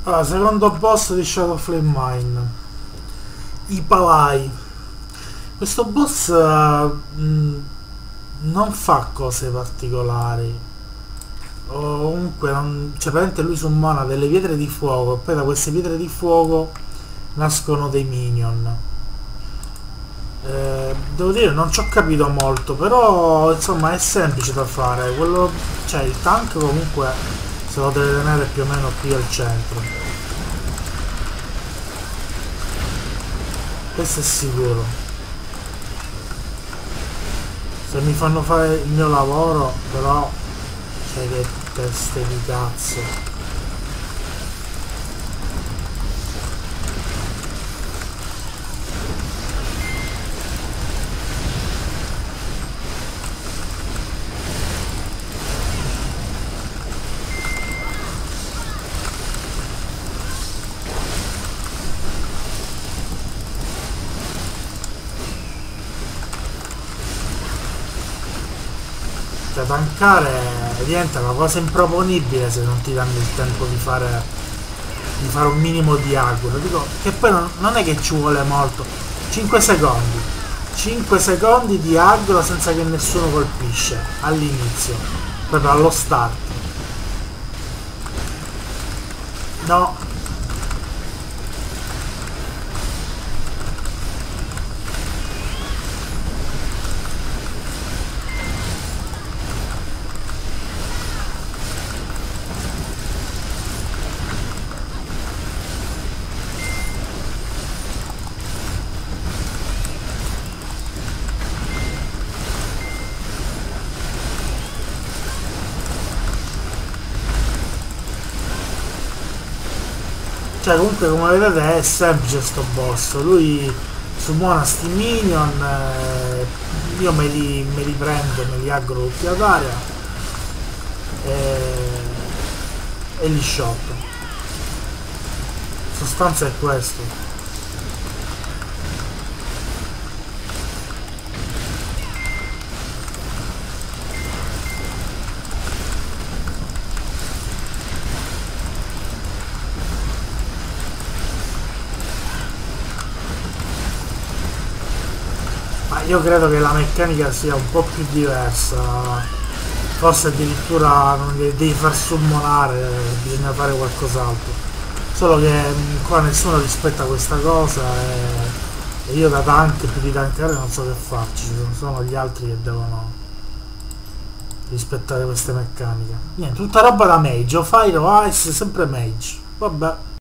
Allora, secondo boss di Shadow Flame Mine, i Palai. Questo boss non fa cose particolari. O comunque cioè praticamente lui summona delle pietre di fuoco e poi da queste pietre di fuoco nascono dei minion. Devo dire non ci ho capito molto, però insomma è semplice da fare. Cioè il tank comunque se lo deve tenere più o meno qui al centro. Questo è sicuro. Se mi fanno fare il mio lavoro, però cioè che teste di cazzo. Cioè tankare diventa una cosa improponibile se non ti danno il tempo di fare un minimo di aggro. Dico che poi non è che ci vuole molto. 5 secondi. 5 secondi di aggro senza che nessuno colpisce all'inizio. Proprio allo start. No. Cioè comunque come vedete è semplice sto boss, lui summona sti minion, io me li prendo, me li aggro tutti ad aria e li shotto. In sostanza è questo. Ma io credo che la meccanica sia un po' più diversa, forse addirittura non li devi far summonare, bisogna fare qualcos'altro. Solo che qua nessuno rispetta questa cosa e io da tank più di tankare non so che farci, sono gli altri che devono rispettare queste meccaniche. Niente, tutta roba da mage, o Fire o Ice, sempre mage. Vabbè.